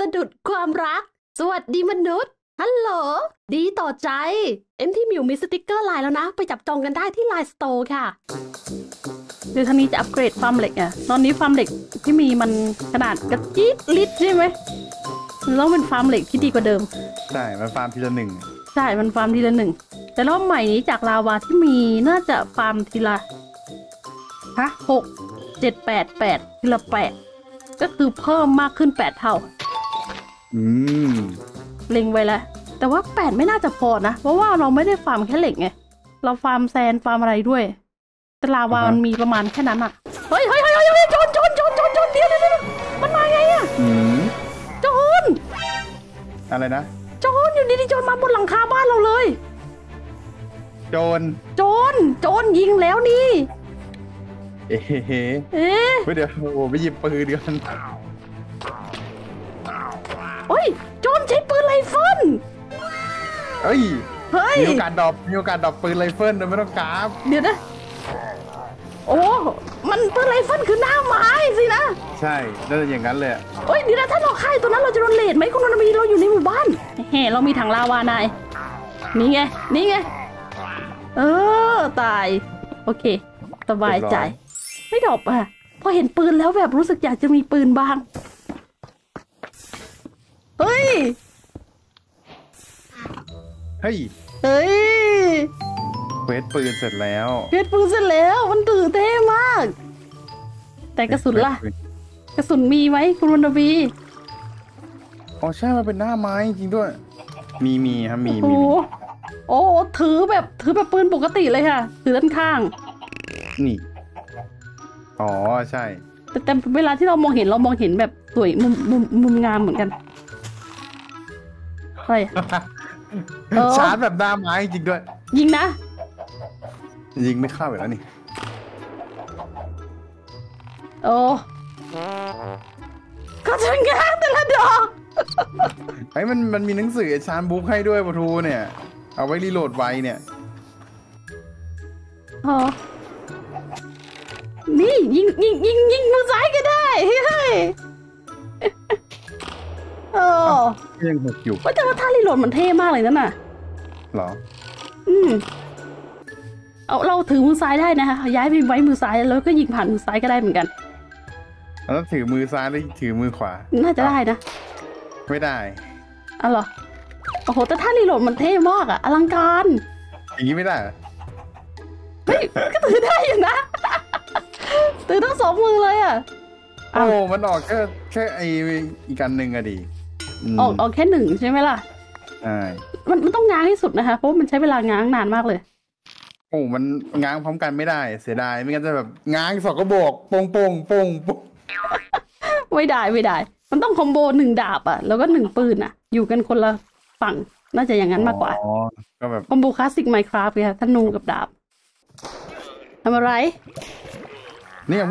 สะดุดความรักสวัสดีมนุษย์ฮัลโหลดีต่อใจที่มิวมีสติกเกอร์ไลน์แล้วนะไปจับจองกันได้ที่ไลน์สโตร์ค่ะเดี๋ยวทางนี้จะอัปเกรดฟาร์มเหล็กอ่ะตอนนี้ฟาร์มเหล็กที่มีมันขนาดกระจิ๊ดลิตรใช่ไหมมันต้องเป็นฟาร์มเหล็กที่ดีกว่าเดิมใช่มันฟาร์มทีละหนึ่งใช่มันฟาร์มทีละหนึ่งแต่รอบใหม่นี้จากลาวาที่มีน่าจะฟาร์มทีละ6 7 8ทีละ8ก็คือเพิ่มมากขึ้น8เท่าเล็งไว้แล้วแต่ว่า8ไม่น่าจะพอนะเพราะว่าเราไม่ได้ฟาร์มแค่เหล็กไงเราฟาร์มแซนฟาร์มอะไรด้วยแต่ลาวามันมีประมาณแค่นั้นอ่ะเฮ้ยโจรเดี๋ยวมันมาไงอ่ะโจรอะไรนะโจรอยู่ดีๆโจรมาบนหลังคาบ้านเราเลยโจรยิงแล้วนี่เเดี๋ยวโอ้ไปหยิบปืนกันเฮ้ยโจรใช้ปืนไรเฟิลเฮ้ยมีโอกาสดรอปปืนไรเฟิลโดยไม่ต้องกราฟเดี๋ยวนะโอ้มันปืนไรเฟิลคือหน้าไม้สินะใช่น่าจะอย่างนั้นเลยเฮ้ยเดี๋ยวนะถ้าเราฆ่าตัวนั้นเราจะโดนเลทไหมคุณนนท์มีเราอยู่ในหมู่บ้านเรามีถังลาวานายนี่ไงตายโอเคสบายใจไม่ดรอปอ่ะพอเห็นปืนแล้วแบบรู้สึกอยากจะมีปืนบ้างเฮ้ยเควสปืนเสร็จแล้วมันตื่นเต้นมากแต่กระสุนล่ะกระสุนมีไหมคุณวันบีอ๋อใช่มันเป็นหน้าไม้จริงด้วยมีครับมีโอ้ถือแบบปืนปกติเลยค่ะถือด้านข้างนี่อ๋อใช่แต่เวลาที่เรามองเห็นแบบสวยมุมงามเหมือนกันอะไรชาร์จแบบหน้าไม้จริงด้วยยิงนะยิงไม่เข้าแล้วนี่โอ้ก็ช่างงานแต่ละดอกไอ้มันมีหนังสือชาร์จบุ๊กให้ด้วยปะทูเนี่ยเอาไว้รีโหลดไว้เนี่ยนี่ยิงมือซ้ายก็ได้เฮ้ยยังหกอยู่แต่ว่าท่ารีโหลดมันเท่มากเลยนั่นน่ะหรอเราถือมือซ้ายได้นะคะย้ายไปไว้มือซ้ายแล้วก็ยิงผ่านมือซ้ายก็ได้เหมือนกันแล้วถือมือซ้ายหรือถือมือขวาน่าจะได้นะไม่ได้อ๋อเหรอโอ้โหแต่ท่ารีโหลดมันเท่มากอะอลังการอย่างนี้ไม่ได้เฮ้ยก็ถือได้อยู่นะถือทั้งสองมือเลยอะโอ้มันออกแค่อีกอันหนึ่งอะดีออกแค่หนึ่งใช่ไหมล่ะใช่มันต้องง้างให้สุดนะคะเพราะมันใช้เวลาง้างนานมากเลยโอ้มันง้างพร้อมกันไม่ได้เสียดายไม่งั้นจะแบบง้างสองกระบอกโป่งไม่ได้มันต้องคอมโบ1 ดาบอ่ะแล้วก็1 ปืนอ่ะอยู่กันคนละฝั่งน่าจะอย่างนั้นมากกว่าก็แบบคอมโบคลาสสิกไมน์คราฟต์ค่ะธนูกับดาบทำอะไรเนี่ย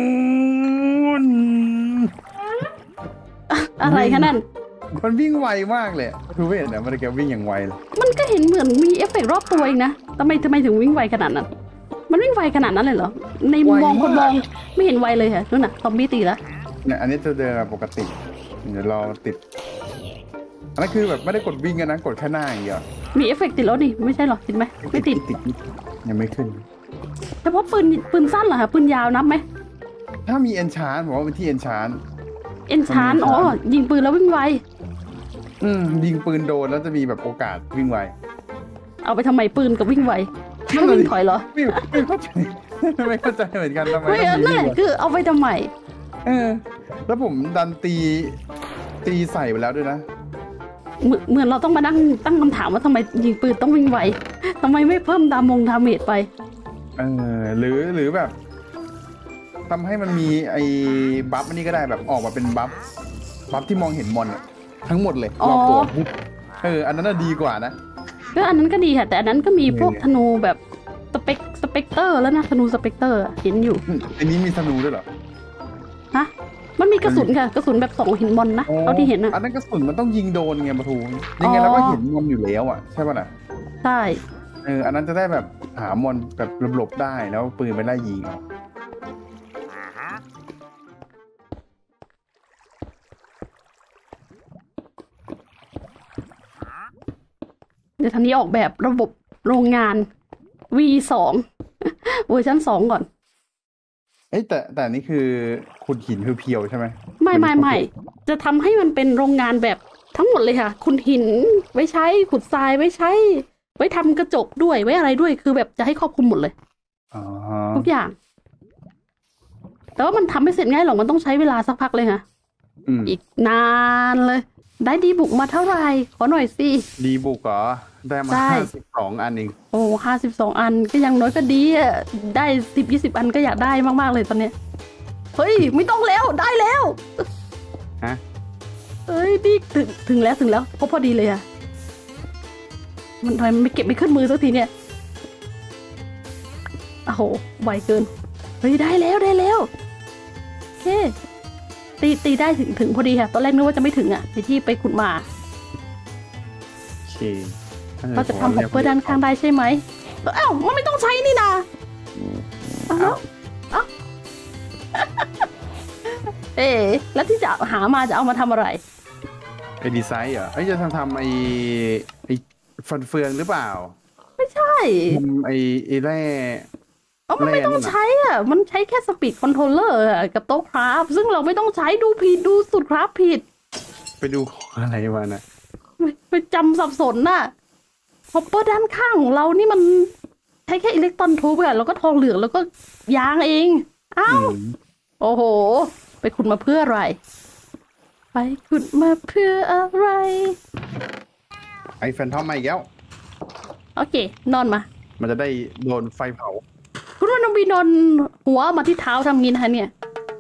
อะไรคะนั่นมันวิ่งไวมากเลยดูไม่เห็นนะมันแกวิ่งอย่างไวเลยมันก็เห็นเหมือนมีเอฟเฟกต์รอบตัวเองนะทำไมถึงวิ่งไวขนาดนั้นมันวิ่งไวขนาดนั้นเลยเหรอในมุมมองคนมองไม่เห็นไวเลยค่ะนู่นน่ะซอมบี้ตีแล้วเนี่ยอันนี้จะเดินปกติเดี๋ยวเราติดอันนั้นคือแบบไม่ได้กดวิ่งกันนะกดแค่หน้าอย่างเดียวมีเอฟเฟกต์ติดแล้วนี่ไม่ใช่หรอติดไหมไม่ติดยังไม่ขึ้นเฉพาะปืนสั้นเหรอคะปืนยาวนับไหมถ้ามีเอนชานบอกว่าเป็นที่เอนชานอ๋อยิงปืนแล้ววิ่งไวยิงปืนโดนแล้วจะมีแบบโอกาสวิ่งไวเอาไปทำไมปืนกับวิ่งไวไม่วิ่งถอยเหรอไม่เข้าใจเหมือนกันทำไมไม่นั่นแหละคือเอาไปทำไมแล้วผมดันตีใส่ไปแล้วด้วยนะเหมือนเราต้องมาตั้งคำถามว่าทำไมยิงปืนต้องวิ่งไวทำไมไม่เพิ่มดาเมจไปหรือแบบทำให้มันมีไอ้บัฟอันนี้ก็ได้แบบออกมาเป็นบัฟที่มองเห็นมอนทั้งหมดเลยรอบตัวอันนั้นน่ะดีกว่านะก็อันนั้นก็ดีค่ะแต่อันนั้นก็มีพวกธนูแบบสเปกเตอร์แล้วนะธนูสเปกเตอร์เห็นอยู่อันนี้มีธนูด้วยเหรอฮะมันมีกระสุนค่ะกระสุนแบบ2 หินมอนนะเอาที่เห็นนะอันนั้นกระสุนมันต้องยิงโดนไงปะทูยังไงเราก็เห็นมอนอยู่แล้วอ่ะใช่ป่ะน่ะใช่อันนั้นจะได้แบบหามอนแบบหลบได้แล้วปืนไปไล่ยิงเอาเดี๋ยวทันนี้ออกแบบระบบโรงงาน V2 เวอร์ชัน2ก่อนเอ้ยแต่นี่คือขุดหินเพียวๆใช่ไหมไม่จะทำให้มันเป็นโรงงานแบบทั้งหมดเลยค่ะขุดหินไว้ใช้ขุดทรายไว้ใช้ ไว้ทำกระจกด้วยไว้อะไรด้วยคือแบบจะให้ครอบคลุมหมดเลยอ๋อทุกอย่าง แต่ว่ามันทำไม่เสร็จง่ายหรอกมันต้องใช้เวลาสักพักเลยค่ะอีกนานเลย ได้ดีบุกมาเท่าไหร่ขอหน่อยสิดีบุกเหรอได้มา52 อันเองโอ้52 อันก็ยังน้อยก็ดีอ่ะได้10-20 อันก็อยากได้มากๆเลยตอนเนี้ยเฮ้ยไม่ต้องแล้วได้แล้วฮะเอ้ยนี่ถึงแล้วพอดีเลยอ่ะมันทำไมไม่เก็บไม่ขึ้นมือสักทีเนี่ยโอ้โหไวเกินเฮ้ยได้แล้วโอเคตีได้ถึงพอดีค่ะตอนแรกนึกว่าจะไม่ถึงอ่ะที่ไปขุดมาโอเคเราจะทำฮอปเปอร์ด้านข้างได้ใช่ไหมอ้าวมันไม่ต้องใช้นี่นะอ้าวแล้วที่จะหามาจะเอามาทำอะไรไอ้ดีไซน์เหรอไอ้จะทำไอ้ฟันเฟืองหรือเปล่าไม่ใช่ไอ้แร่มันไม่ต้องใช้อ่ะมันใช้แค่สปีดคอนโทรลเลอร์กับโต๊ะคราฟซึ่งเราไม่ต้องใช้ดูผิดดูสุดคราฟผิดไปดูอะไรมานะไปจำสับสนน่ะฮอปเปอร์ด้านข้างของเรานี่มันใช้แค่อิเล็กตรอนทูบอะแล้วก็ทองเหลืองแล้วก็ยางเองอ้าวโอ้โหไปขุดมาเพื่ออะไรไปขุดมาเพื่ออะไรไอ้แฟนทอมมาอีกแล้วโอเคนอนมามันจะได้โดนไฟเผาคุณว่าน้องบีนอนหัวมาที่เท้าทำงี้นะเนี่ย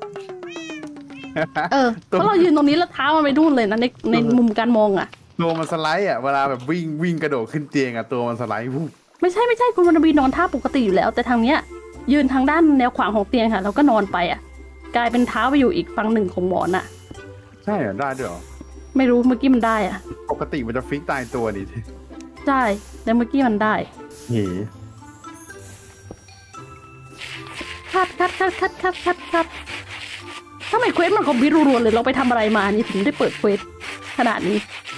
เพราะเรายืนตรงนี้แล้วเท้ามันไปนู่นเลยนะในมุมการมองอ่ะตัวมันสไลด์อ่ะเวลาแบบวิ่งกระโดดขึ้นเตียงอ่ะตัวมันสไลด์พุ่งไม่ใช่คุณวันบีนอนท่าปกติอยู่แล้วแต่ทางเนี้ยยืนทางด้านแนวขวางของเตียงค่ะแล้วก็นอนไปอ่ะกลายเป็นเท้าไปอยู่อีกฝั่งหนึ่งของหมอนอ่ะใช่เหรอได้ด้วยเหรอไม่รู้เมื่อกี้มันได้อ่ะปกติมันจะฟิกตายตัวดิใช่แต่เมื่อกี้มันได้เฮ้คัดถ้าไม่เควสมันคอมพิวรัวๆเลยเราไปทำอะไรมานี่ถึงได้เปิดเควสขนาดนี้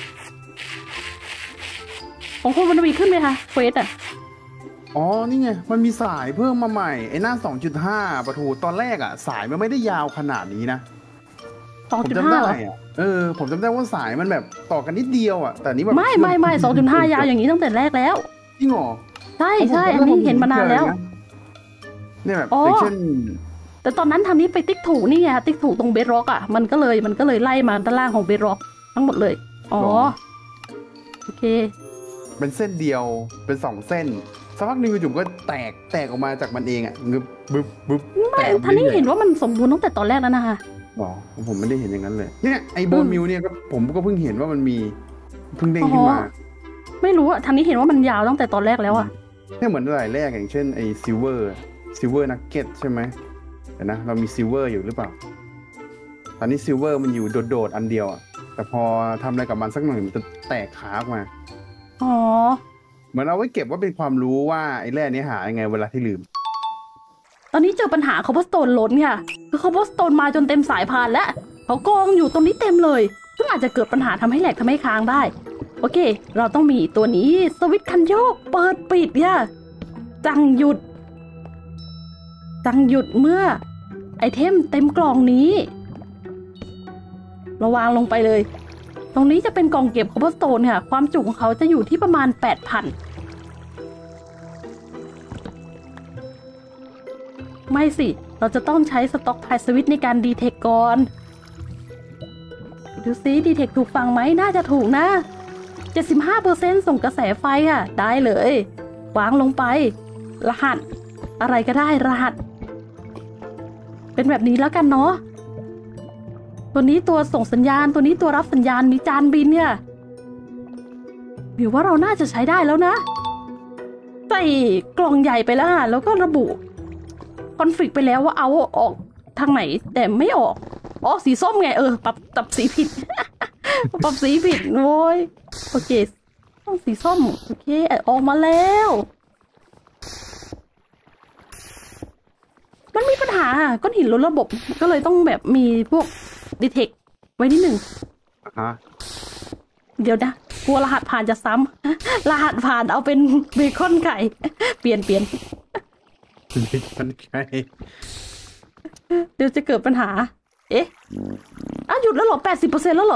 ของคุณมันมีขึ้นไหมคะเควสอ่ะอ๋อนี่ไงมันมีสายเพิ่มมาใหม่ไอ้หน้า 2.5 ประทูตอนแรกอ่ะสายมันไม่ได้ยาวขนาดนี้นะ 2.5 เหรอผมจำได้ว่าสายมันแบบต่อกันนิดเดียวอ่ะแต่นี้แบบไม่ 2.5 ยาวอย่างนี้ตั้งแต่แรกแล้วจริงเหรอใช่อันนี้เห็นมานานแล้วเนี่ยแบบอย่างเช่นแต่ตอนนั้นทางนี้ไปติ๊กถูกนี่ไงติ๊กถูกตรงเบสร็อกอ่ะมันก็เลยไล่มาด้านล่างของเบสร็อกทั้งหมดเลยอ๋อโอเคเป็นเส้นเดียวเป็น2 เส้นสักพักนึงจุ๋มก็แตกออกมาจากมันเองอ่ะบึ๊บไม่ท่านนี้เห็นว่ามันสมบูรณ์ตั้งแต่ตอนแรกแล้วนะคะอ๋อผมไม่ได้เห็นอย่างนั้นเลยเนี่ยไอ้โบนมิวเนี่ยก็ผมก็เพิ่งเห็นว่ามันมีเพิ่งเด้งขึ้นมาไม่รู้อ่ะท่านนี้เห็นว่ามันยาวตั้งแต่ตอนแรกแล้วอ่ะเนี่ยเหมือนรายแรกอย่างเช่นไอ้ซิลเวอร์นักเก็ตใช่ไหมเดี๋ยวนะเรามีซิลเวอร์อยู่หรือเปล่าตอนนี้ซิลเวอร์มันอยู่โดดอันเดียวอ่ะแต่พอทำอะไรกับมันสักหน่อยมันจะแตกขาออกมาอ๋อเหมือนเอาไว้เก็บว่าเป็นความรู้ว่าไอ้แร่นี้หายังไงเวลาที่ลืมตอนนี้เจอปัญหาคอปเปอร์สโตนล้นค่ะคือคอปเปอร์สโตนมาจนเต็มสายพานแล้วเขากองอยู่ตรงนี้เต็มเลยซึ่งอาจจะเกิดปัญหาทำให้แหลกทำให้ค้างได้โอเคเราต้องมีตัวนี้สวิตช์คันโยกเปิดปิดค่ะสั่งหยุดเมื่อไอเทมเต็มกล่องนี้เราวางลงไปเลยตรงนี้จะเป็นกล่องเก็บคอปเปอร์สโตนค่ะความจุของเขาจะอยู่ที่ประมาณ 8,000 ไม่สิเราจะต้องใช้สต็อกไพสวิตในการดีเทคก่อนดูซิดีเทคถูกฟังไหมน่าจะถูกนะ 75% ส่งกระแสไฟค่ะได้เลยวางลงไปรหัสอะไรก็ได้รหัสเป็นแบบนี้แล้วกันเนาะตัวนี้ตัวส่งสัญญาณตัวนี้ตัวรับสัญญาณมีจานบินเนี่ยหรือว่าเราน่าจะใช้ได้แล้วนะใส่กล่องใหญ่ไปแล้วแล้วก็ระบุคอนฟิกไปแล้วว่าเอาออกทางไหนแต่ไม่ออกอ๋อสีส้มไงปรับสีผิด ปรับสีผิดโว้ยโอเคต้องสีส้มโอเคออกมาแล้วมันมีปัญหาก้อนหินล้นระบบก็เลยต้องแบบมีพวกดีเทคไว้นิดหนึ่งเดี๋ยวนะกลัวรหัสผ่านจะซ้ำ รหัสผ่านเอาเป็นเบคอนไก่ เปลี่ยนมันใช่เดี๋ยวจะเกิดปัญหา เอ๊ะหยุดแล้วเหรอ 80%แล้วเหรอ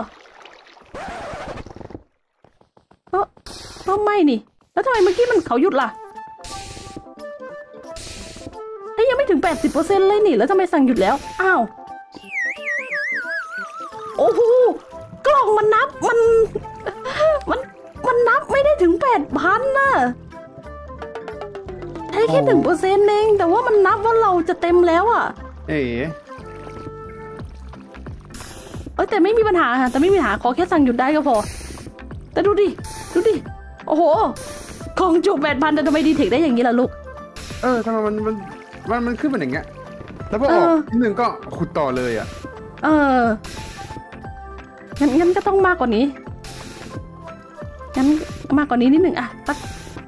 ก็ไม่นี่ แล้วทำไมเมื่อกี้มันเขาหยุดล่ะยังไม่ถึง 80% เลยนี่ แล้วทำไมสั่งหยุดแล้ว อ้าว โอ้โห กล่องมันนับ มันนับไม่ได้ถึง 8,000 น่ะใช้แค่ 1% เอง แต่ว่ามันนับว่าเราจะเต็มแล้วอ่ะ แต่ไม่มีปัญหาค่ะแต่ไม่มีปัญหาขอแค่สั่งหยุดได้ก็พอ แต่ดูดิ โอ้โห ของจุก 8,000 แต่ทำไมดีเทคได้อย่างนี้ล่ะลูกทำไมมันขึ้นเป็นอย่างเงี้ยแล้วพอออกนิดนึงก็ขุดต่อเลยอ่ะงั้นก็ต้องมากกว่านี้งั้นมากกว่านี้นิดหนึ่งอะสัก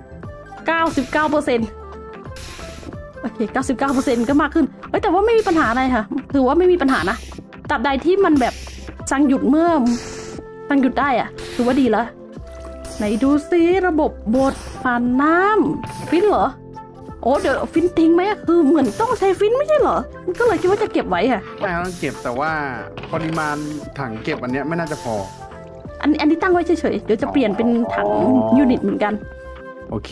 99%โอเค 99% ก็มากขึ้นแต่ว่าไม่มีปัญหาอะไรค่ะคือว่าไม่มีปัญหานะตราบใดที่มันแบบสั่งหยุดเมื่อสั่งหยุดได้อะถือว่าดีแล้วไหนดูซิระบบบดผ่านน้ำฟินเหรอโอ้เดี๋ยวฟินทิ้งไหมคือเหมือนต้องใช้ฟินไม่ใช่เหรอก็เลยคิดว่าจะเก็บไว้ค่ะไม่ต้องเก็บแต่ว่าปริมาณถังเก็บอันเนี้ยไม่น่าจะพออันนี้ตั้งไว้เฉยๆเดี๋ยวจะเปลี่ยนเป็นถังยูนิตเหมือนกันโอเค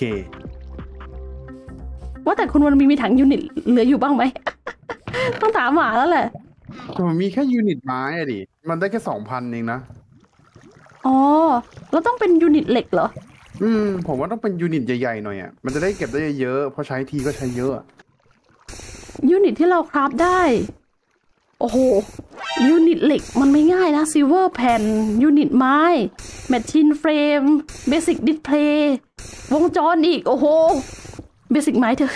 ว่าแต่คุณวันมีถังยูนิตเหลืออยู่บ้างไหม ต้องถามหมาแล้วแหละผมมีแค่ยูนิตไม้อะดิมันได้แค่ 2,000 เองนะแล้วต้องเป็นยูนิตเหล็กเหรอผมว่าต้องเป็นยูนิตใหญ่ๆหน่อยอ่ะมันจะได้เก็บได้เยอะเพราะใช้ทีก็ใช้เยอะยูนิตที่เราคราฟได้โอ้โหยูนิตเหล็กมันไม่ง่ายนะซิลเวอร์แผ่นยูนิตไม้แมชชีนเฟรมเบสิกดิสเพลย์วงจรอีกโอ้โหเบสิกไม้เถอะ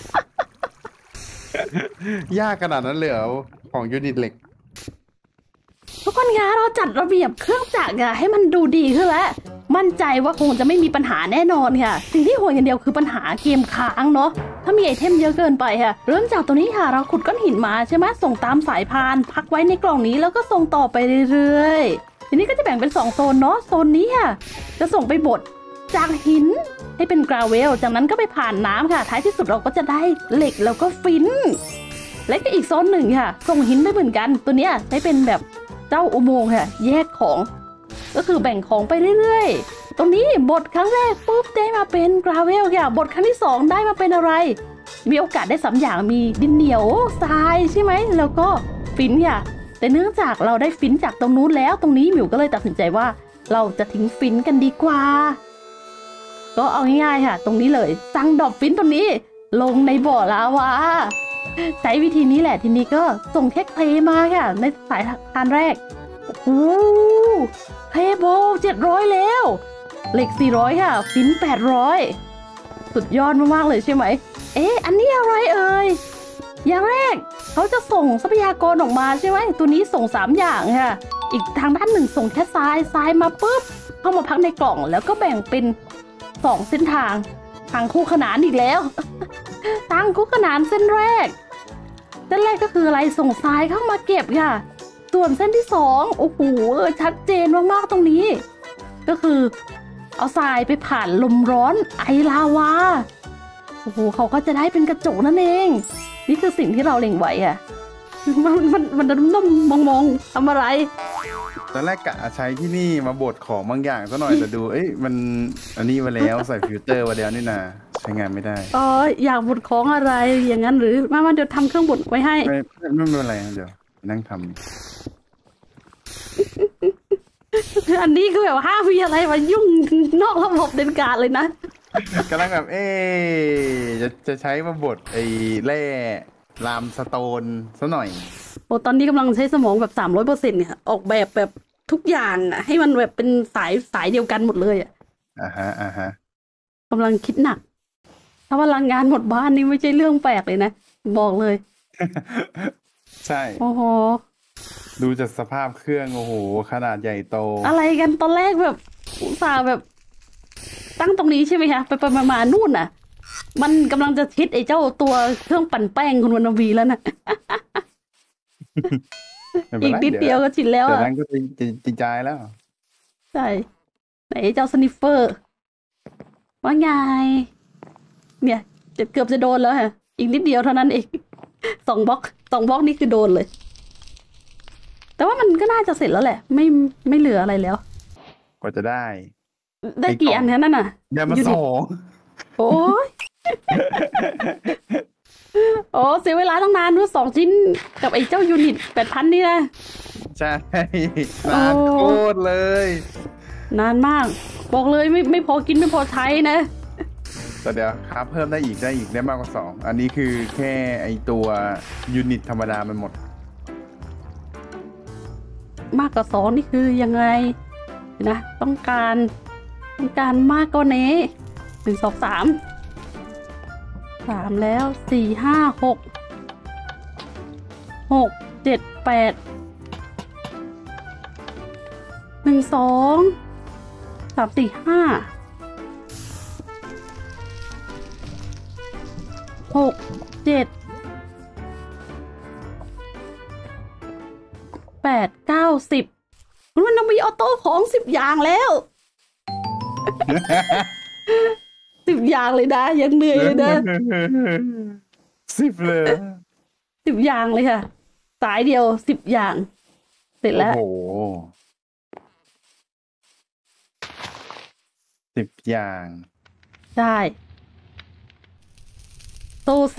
ยากขนาดนั้นเลยเหรอของยูนิตเหล็กทุกคนคะเราจัดระเบียบเครื่องจักรให้มันดูดีขึ้นแล้วมั่นใจว่าคงจะไม่มีปัญหาแน่นอนค่ะสิ่งที่ห่วงอย่างเดียวคือปัญหาเกมค้างเนาะถ้ามีไอเทมเยอะเกินไปค่ะเริ่มจากตัวนี้ค่ะเราขุดก้อนหินมาใช่ไหมส่งตามสายพานพักไว้ในกล่องนี้แล้วก็ส่งต่อไปเรื่อยๆทีนี้ก็จะแบ่งเป็น2 โซนเนาะโซนนี้ค่ะจะส่งไปบดจากหินให้เป็นกราเวลจากนั้นก็ไปผ่านน้ำค่ะท้ายที่สุดเราก็จะได้เหล็กแล้วก็ฟินและก็อีกโซนหนึ่งค่ะส่งหินไปเหมือนกันตัวเนี้ยใช้เป็นแบบเจ้าอุโมงค์ค่ะแยกของก็คือแบ่งของไปเรื่อยๆตรงนี้บทครั้งแรกปุ๊บได้มาเป็นกราเวลค่ะบทครั้งที่2ได้มาเป็นอะไรมีโอกาสได้3อย่างมีดินเหนียวทรายใช่ไหมแล้วก็ฟินค่ะแต่เนื่องจากเราได้ฟินจากตรงนู้นแล้วตรงนี้หมิวก็เลยตัดสินใจว่าเราจะทิ้งฟินกันดีกว่าก็เอาง่ายๆค่ะตรงนี้เลยสั่งดอกฟินตัวนี้ลงในบ่อลาวาใช้วิธีนี้แหละทีนี้ก็ส่งแค่เคลมาค่ะในสายพานแรกโอ้โหเคลโบ700แล้วเหล็ก400ค่ะฟิน800สุดยอดมากๆเลยใช่ไหมอันนี้อะไรเอ่ยอย่างแรกเขาจะส่งทรัพยากรออกมาใช่ไหมตัวนี้ส่ง3อย่างค่ะอีกทางด้านหนึ่งส่งแค่ทรายมาปุ๊บเข้ามาพักในกล่องแล้วก็แบ่งเป็น2 เส้นทางคู่ขนานอีกแล้วทางคู่ขนานเส้นแรกก็คืออะไรส่งทรายเข้ามาเก็บค่ะส่วนเส้นที่2โอ้โหชัดเจนมากๆตรงนี้ก็คือเอาทรายไปผ่านลมร้อนไอลาวาโอ้โหเขาก็จะได้เป็นกระจกนั่นเองนี่คือสิ่งที่เราเล็งไว้อะมันนุ่มๆมองทำอะไรตอนแรกกะใช้ที่นี่มาบดของบางอย่างซะหน่อยแต่ดูมันอันนี้มาแล้วใส่ฟิลเตอร์มาแล้วนี่นะใช้งานไม่ได้อยากบดของอะไรอย่างนั้นหรือมาเดี๋ยวทำเครื่องบดไว้ให้ไม่เป็นไรเดี๋ยวนั่งทำอันนี้คือแบบห้ามมีอะไรมายุ่งนอกระบบเด็ดขาดเลยนะกำลังแบบจะใช้มาบดแร่ลามสโตนซะหน่อยตอนนี้กำลังใช้สมองแบบ300%เนี่ยออกแบบทุกอย่างให้มันแบบเป็นสายเดียวกันหมดเลยฮะกำลังคิดหนักถ้าพลังงานหมดบ้านนี่ไม่ใช่เรื่องแปลกเลยนะบอกเลยใช่โอ้โหดูจากสภาพเครื่องโอ้โหขนาดใหญ่โตอะไรกันตอนแรกแบบอุตส่าห์แบบตั้งตรงนี้ใช่ไหมคะไปมานู่นน่ะมันกำลังจะชิดไอ้เจ้าตัวเครื่องปั่นแป้งคุณวรรณวีแล้วนะอีกนิดเดียวก็ชิดแล้วแต่นั้นก็จริงใจแล้วใช่ไหนเจ้าสนิฟเฟอร์ว่าไงเนี่ยเกือบจะโดนแล้วฮะอีกนิดเดียวเท่านั้นเอง2 บล็อกนี่คือโดนเลย แต่ว่ามันก็น่าจะเสร็จแล้วแหละไม่เหลืออะไรแล้วกว่าจะได้กี่อันนั่นน่ะได้มา2 โอ้ยโอ้เสียเวลาตั้งนานด้วย2 ชิ้นกับไอ้เจ้ายูนิต 8,000 นี่นะใช่นานโคตรเลยนานมากบอกเลยไม่พอกินไม่พอใช้นะแต่เดี๋ยวครับเพิ่มได้อีกได้มากกว่า2อันนี้คือแค่ไอตัวยูนิตธรรมดามันหมดมากกว่า2นี่คือยังไงนะต้องการมากกว่านี้1 2 3แล้ว4 5 6 7 8 1 2 3 4 5 6 7 8 9 10มันต้องมีออโต้ของ10 อย่างแล้ว10 อย่างเลยนะยังเหนื่อยเลยนะ 10เลย 10 อย่างเลยค่ะสายเดียว10 อย่างเสร็จแล้วโอ้โห10 อย่างใช่โซแซ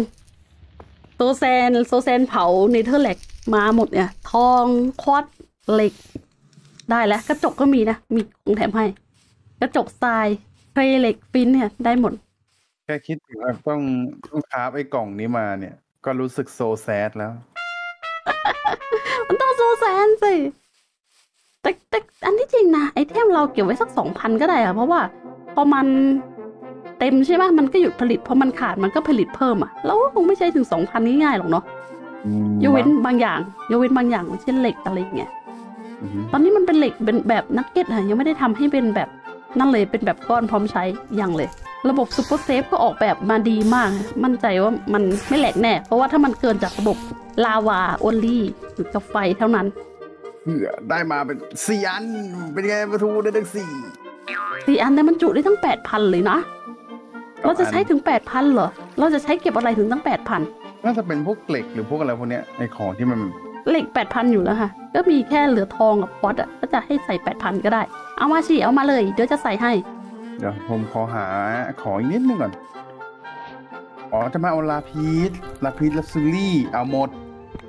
นเผาเนเธอร์แลกมาหมดเนี่ยทองควอตซ์เหล็กได้แล้วกระจกก็มีนะมีของแถมให้กระจกทรายเครเหล็กฟินเนี่ยได้หมดแค่คิดถึงว่าต้องคราฟไอ้กล่องนี้มาเนี่ยก็รู้สึกโซแซดแล้วมันต้องโซแซนสิแต่อันที่จริงนะไอเทมเราเก็บไว้สัก 2,000 ก็ได้อะเพราะว่าพอมันเต็มใช่ไหมมันก็หยุดผลิตพอมันขาดมันก็ผลิตเพิ่มอะเราก็คงไม่ใช่ถึง 2,000 ง่ายๆหรอกเนาะยกเว้นบางอย่างเช่นเหล็กอะไรอย่างเงี้ยตอนนี้มันเป็นเหล็กเป็นแบบนักเก็ตอะยังไม่ได้ทำให้เป็นแบบนั่นเลยเป็นแบบก้อนพร้อมใช้ยังเลยระบบซูเปอร์เซฟก็ออกแบบมาดีมากมั่นใจว่ามันไม่แหลกแน่เพราะว่าถ้ามันเกินจากระบบลาวาโอลี่หรือกับไฟเท่านั้นได้มาเป็น4 อันเป็นไงประตูได้ทั้ง 4 อันแต่มันจุได้ทั้ง 8,000 เลยนะเราจะใช้ถึง 8,000 เหรอเราจะใช้เก็บอะไรถึงตั้ง 8,000 น่าจะเป็นพวกเหล็กหรือพวกอะไรพวกเนี้ยในของที่มันเหล็ก 8,000 อยู่แล้วค่ะก็มีแค่เหลือทองกับพอตอะก็จะให้ใส่ 8,000 ก็ได้เอามาสิเอามาเลยเดี๋ยวจะใส่ให้เดี๋ยวผมขอหาของอีกนิดนึงก่อนอ๋อจะมาเอาลาพีสลาซูรี่เอาหมด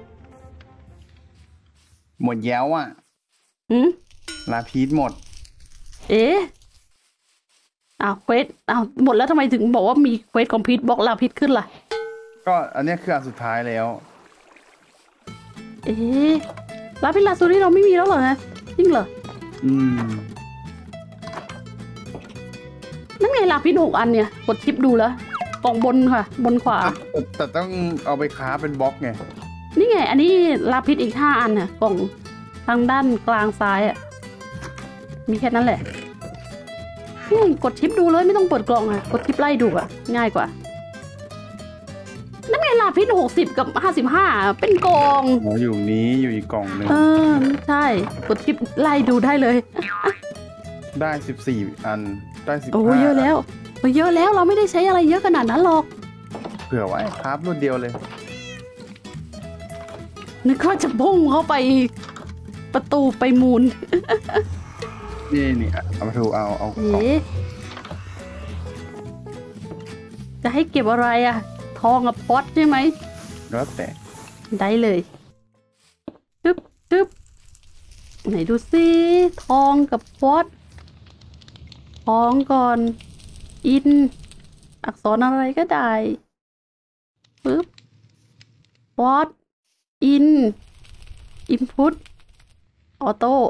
แย้วอ่ะลาพีสหมดเควสหมดแล้วทำไมถึงบอกว่ามีเควสคอมพิวต์บล็อกลาพิษขึ้นล่ะก็อันนี้คืออันสุดท้ายแล้วลาพิษลาซูรี่เราไม่มีแล้วเหรอฮะจริงเหรอนั่นไงลาพิษ6 อันเนี่ยกดชิปดูแล้วกล่องบนค่ะบนขวาแต่ต้องเอาไปค้าเป็นบล็อกไงนี่ไงอันนี้ลาพิษอีก5 อันน่ะกล่องทางด้านกลางซ้ายอ่ะมีแค่นั้นแหละกดชิปดูเลยไม่ต้องเปิดกล่องอ่ะกดชิปไล่ดูอ่ะง่ายกว่านั่นไงลาพิษ60กับ55เป็นกล่องอยู่นี้อยู่อีกกล่องนึงใช่กดชิปไล่ดูได้เลยได้14 อันได้15โอ้เยอะแล้วเราไม่ได้ใช้อะไรเยอะขนาดนั้นหรอกเผื่อไว้ครับรวดเดียวเลยนึกว่าจะพุ่งเข้าไปประตูไปมูลนี่เอามาดูเอาจะให้เก็บอะไรอะทองกับพอตใช่ไหมแล้วแต่ได้เลยตึ๊บไหนดูซิทองกับพอตทองก่อนอินอักษรอะไรก็ได้ปึ๊บพอตอินพุตออโต้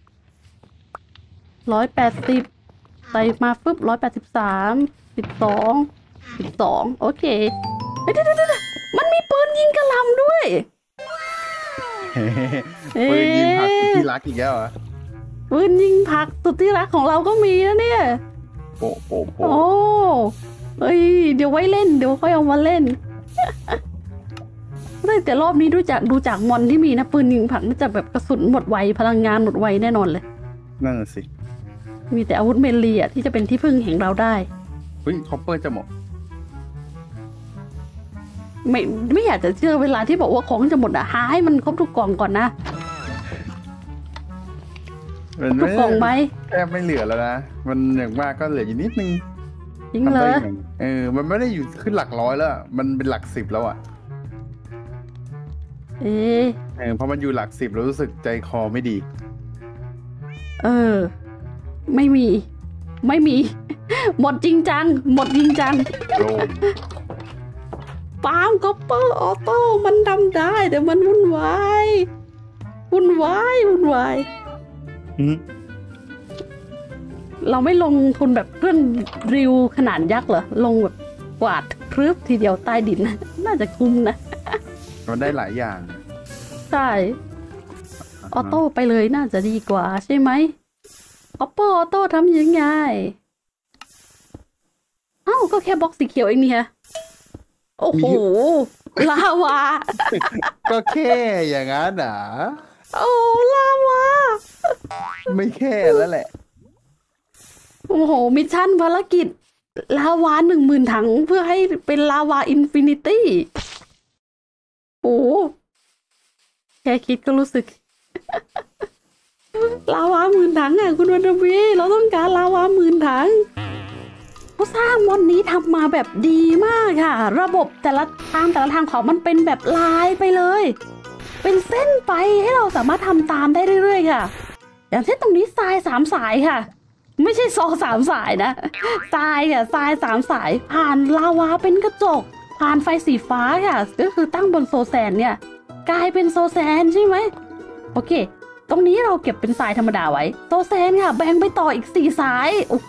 180ใส่มาฟึบ183 12โอเคเดี๋ยวมันมีปืนยิงกระหล่ำด้วยปืนยิงผักสุดที่รักอีกแล้วเหรอปืนยิงผักสุดที่รักของเราก็มีนะเนี่ยโอ้เฮ้ยเดี๋ยวไว้เล่นเดี๋ยวค่อยเอามาเล่นแต่รอบนี้ดูจากมอนที่มีนะปืนยิงผักน่าจะแบบกระสุนหมดไวพลังงานหมดไวแน่นอนเลยนั่นสิมีแต่อาวุธเมลีอ่ะที่จะเป็นที่พึ่งแห่งเราได้เฮ้ยคอปเปอร์จะหมดไม่อยากจะเชื่อเวลาที่บอกว่าของจะหมดอ่ะหาให้มันครบทุกกล่องก่อนนะครบทุกกล่องไหมแทบไม่เหลือแล้วนะมันอย่างมากก็เหลืออยู่นิดนึงจริงเลยมันไม่ได้อยู่ขึ้นหลักร้อยแล้วมันเป็นหลัก10แล้วอ่ะเพราะมันอยู่หลัก10แล้วรู้สึกใจคอไม่ดีไม่มีหมดจริงจังหมดจริงจังปาล์มคอปเปอร์ออโต้มันทำได้แต่มันวุ่นวายเราไม่ลงทุนแบบเครื่องริวขนาดยักษ์เหรอลงแบบกวาดครึบทีเดียวใต้ดินน่าจะคุ้มนะมันได้หลายอย่างใช่ออโต้ไปเลยน่าจะดีกว่าใช่ไหมคอปเปอร์ออโต้ทำยังไงก็แค่บล็อกสีเขียวเองนี่ฮะโอ้โหลาวาก็แค่อย่างนั้นโอ้ลาวาไม่แค่แล้วแหละโอ้โหมิชชั่นภารกิจลาวา10,000 ถังเพื่อให้เป็นลาวาอินฟินิตี้โอ้แค่คิดก็รู้สึกลาวา10,000 ถังคุณวันวีเราต้องการลาวา10,000 ถังเขาสร้างมอนนี้ทำมาแบบดีมากค่ะระบบแต่ละทางของมันเป็นแบบลายไปเลยเป็นเส้นไปให้เราสามารถทำตามได้เรื่อยๆค่ะอย่างเช่นตรงนี้ทราย3 สายค่ะไม่ใช่ซอ3 สายนะทรายค่ะทราย3 สายผ่านลาวาเป็นกระจกผ่านไฟสีฟ้าค่ะก็คือตั้งบนโซแซนเนี่ยกลายเป็นโซแซนใช่ไหมโอเคตรงนี้เราเก็บเป็นทรายธรรมดาไว้โซแซนค่ะแบ่งไปต่ออีก4 สายโอ้โห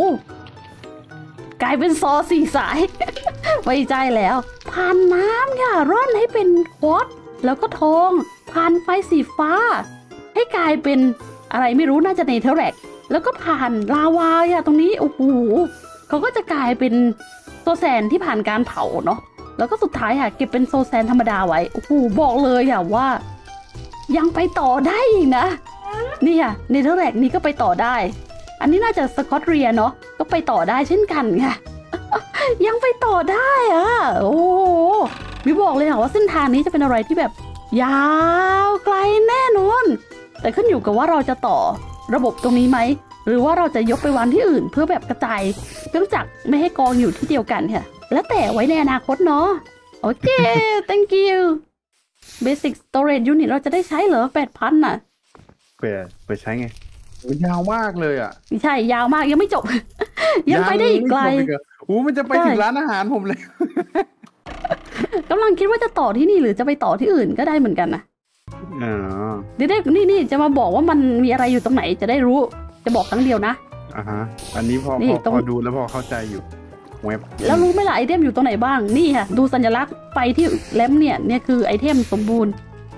กลายเป็นซอ4 สาย ไว้ใจแล้วผ่านน้ำค่ะร่อนให้เป็นควอตซ์แล้วก็ทองผ่านไฟสีฟ้าให้กลายเป็นอะไรไม่รู้น่าจะเนเธอร์แร็กแล้วก็ผ่านลาวาค่ะตรงนี้โอ้โหเขาก็จะกลายเป็นโซแซนที่ผ่านการเผาเนาะแล้วก็สุดท้ายค่ะเก็บเป็นโซแซนธรรมดาไว้โอ้โหบอกเลยค่ะว่ายังไปต่อได้อีกนะนี่ค่ะเนเธอร์แร็กนี้ก็ไปต่อได้อันนี้น่าจะสกอตเรียเนาะก็ไปต่อได้เช่นกันค่ะยังไปต่อได้โอ้มิบอกเลยค่ะว่าเส้นทางนี้จะเป็นอะไรที่แบบยาวไกลแน่นอนแต่ขึ้นอยู่กับว่าเราจะต่อระบบตรงนี้ไหมหรือว่าเราจะยกไปวางที่อื่นเพื่อแบบกระจายเครื่องจักรไม่ให้กองอยู่ที่เดียวกันค่ะแล้วแต่ไว้ในอนาคตเนาะโอเค thank you basic storage unit เราจะได้ใช้เหรอ 8,000 น่ะเปิดใช้ไงยาวมากเลยไม่ใช่ยาวมากยังไม่จบ ยังไปได้อีกไกลมันจะไปถึงร้านอาหารผมเลยกำลังคิดว่าจะต่อที่นี่หรือจะไปต่อที่อื่นก็ได้เหมือนกันนะเดี๋ยวนี่จะมาบอกว่ามันมีอะไรอยู่ตรงไหนจะได้รู้จะบอกครั้งเดียวนะอันนี้พอดูแล้วพอเข้าใจอยู่เว็บแล้วรู้ไหมล่ะไอเทมอยู่ตรงไหนบ้างนี่ค่ะดูสัญลักษณ์ไฟที่แลมเนี่ยคือไอเทมสมบูรณ์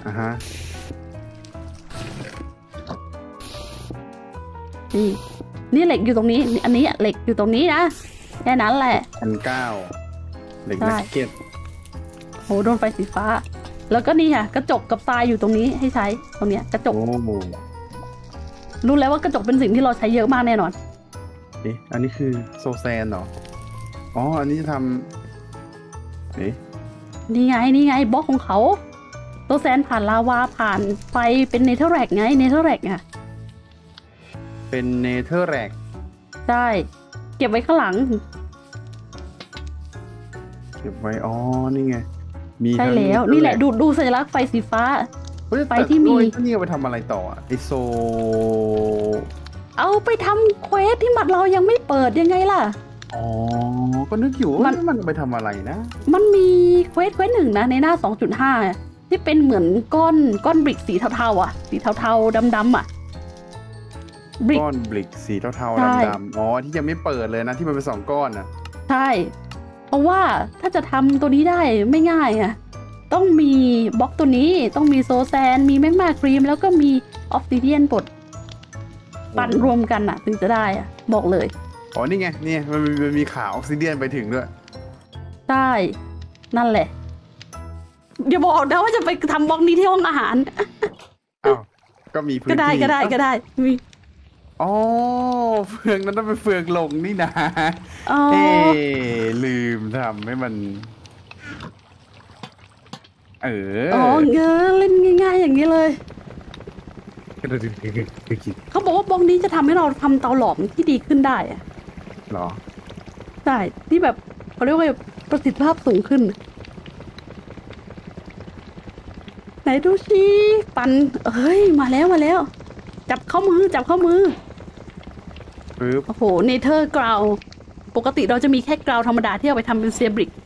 นี่เหล็กอยู่ตรงนี้อันนี้เหล็กอยู่ตรงนี้นะแค่นั้นแหละ 1,900เหล็กแม็กเก็ตโหโดนไฟสีฟ้าแล้วก็นี่ค่ะกระจกกับทรายอยู่ตรงนี้ให้ใช้ตรงเนี้ยกระจกรู้แล้วว่ากระจกเป็นสิ่งที่เราใช้เยอะมากแน่นอนอันนี้คือโซแซนเหรออันนี้จะทำนี่ไงบล็อกของเขาโซแซนผ่านลาวาผ่านไฟเป็นเนเธอร์แร็กไงเนเธอร์แร็กไงเป็นเนเธอร์แร็กใช่เก็บไว้ข้างหลังเก็บไว้นี่ไงใช่แล้วนี่แหละดูสัญลักษณ์ไฟสีฟ้าไฟที่มีนี่เอาไปทำอะไรต่อไอโซเอาไปทำเควสที่เรายังไม่เปิดยังไงล่ะก็นึกอยู่ว่ามันไปทำอะไรนะมันมีเควสหนึ่งนะในหน้า 2.5 ที่เป็นเหมือนก้อนบริกสีเทาๆสีเทาๆดำๆก้อนบริกสีเทาๆดำๆที่ยังไม่เปิดเลยนะที่มันเป็น2 ก้อนใช่เพราะว่าถ้าจะทำตัวนี้ได้ไม่ง่ายต้องมีบล็อกตัวนี้ต้องมีโซแซนมีแมกมาครีมแล้วก็มีออฟซิเดียนบดปั่นรวมกันถึงจะได้บอกเลยนี่ไงนี่มันมีขาออฟซิเดียนไปถึงด้วยใช่นั่นแหละเดี๋ยวบอกนะว่าจะไปทำบล็อกนี้ที่ห้องอาหารก็มีพื้นที่ก็ได้มีอ๋อเฟืองนั้นต้องเป็นเฟืองลงนี่นะอ๋อเอ๊ลืมทำให้มันอ๋อเงอเล่นง่ายๆอย่างนี้เลย เขาบอกว่าบล็อกนี้จะทำให้เราทำเตาหลอมที่ดีขึ้นได้อะหรอใช่ที่แบบเขาเรียกว่าประสิทธิภาพสูงขึ้น ไหนดูสิปันเฮ้ยมาแล้วมาแล้ว จับเข้ามือจับเข้ามือปึ๊บโอ้โหเนเธอร์กราวปกติเราจะมีแค่กราวธรรมดาที่เอาไปทำเป็นเซียบริก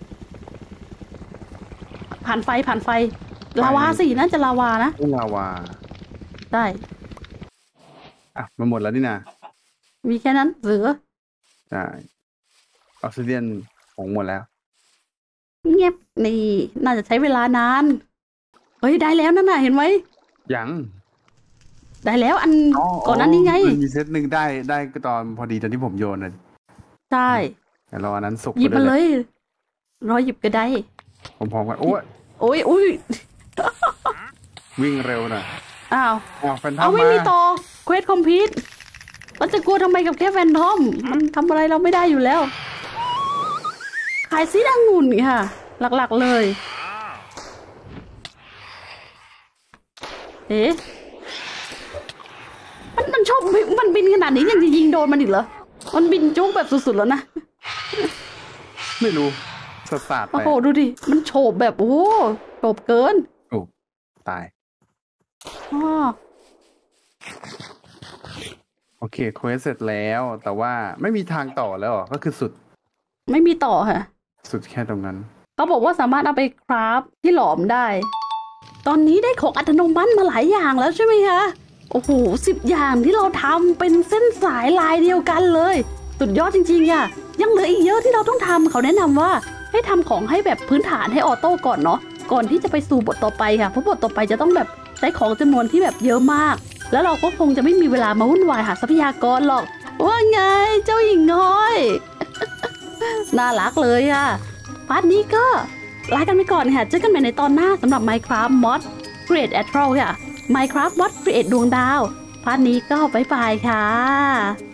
ผ่านไฟผ่านไฟลาวาสิน่าจะลาวานะลาวาได้อ่ะมันหมดแล้วนี่นะมีแค่นั้นเหลือใช่ออกซิเดียนของหมดแล้วเงียบนี่น่าจะใช้เวลานานเฮ้ยได้แล้วนั่นน่ะเห็นไหมยังได้แล้วอันก่อนนั้นนี่ไงมันมีเซตหนึ่งได้ก็ตอนพอดีตอนที่ผมโยนนะใช่แต่เราอันนั้นสุกหยิบมาไปเลวยรอหยิบก็ได้พร้อมๆกันโอ้ยโอ้ยอุ้ยวิ่งเร็วหน่อยอ้าวแฟนทอเอามไม่มามีต่อเควสคอมพิวต์เราจะกลัวทำไมกับแค่แฟนทอมมันทำอะไรเราไม่ได้อยู่แล้ว ขายซีดองุ่นค่ะ หลักๆเลยเอ๊ะมันชอบมันบินขนาดนี้ยังจะยิงโดนมันอีกเหรอมันบินจุกแบบสุดๆแล้วนะไม่รู้สตาร์ทไปโอ้โหดูดิมันโฉบแบบโอ้โหโฉบเกินโอ้ตายอ๋อโอเคเควสเสร็จแล้ว แต่ว่าไม่มีทางต่อแล้วเหรอก็คือสุดไม่มีต่อค่ะสุดแค่ตรงนั้นเขาบอกว่าสามารถเอาไปคราฟที่หลอมได้ ตอนนี้ได้ของอัตโนมัติมาหลายอย่างแล้วใช่ไหมคะ โอ้โห10 อย่างที่เราทำเป็นเส้นสายลายเดียวกันเลย สุดยอดจริงๆอ่ะ ยังเหลืออีกเยอะที่เราต้องทำเขาแนะนำว่าให้ทำของให้แบบพื้นฐานให้ออโต้ก่อนเนาะ ก่อนที่จะไปสู่บทต่อไปค่ะ เพราะบทต่อไปจะต้องแบบใช้ของจำนวนที่แบบเยอะมาก แล้วเราก็คงจะไม่มีเวลามาวุ่นวายหาทรัพยากรหรอก ว่าไงเจ้าหญิงน้อย น่ารักเลยอ่ะ พาร์ทนี้ก็ลากันไปก่อนค่ะ เจอกันใหม่ในตอนหน้าสำหรับ Minecraft Mod Create Astral ค่ะ Minecraft Mod Create ดวงดาว พาร์ทนี้ก็บ๊ายบายค่ะ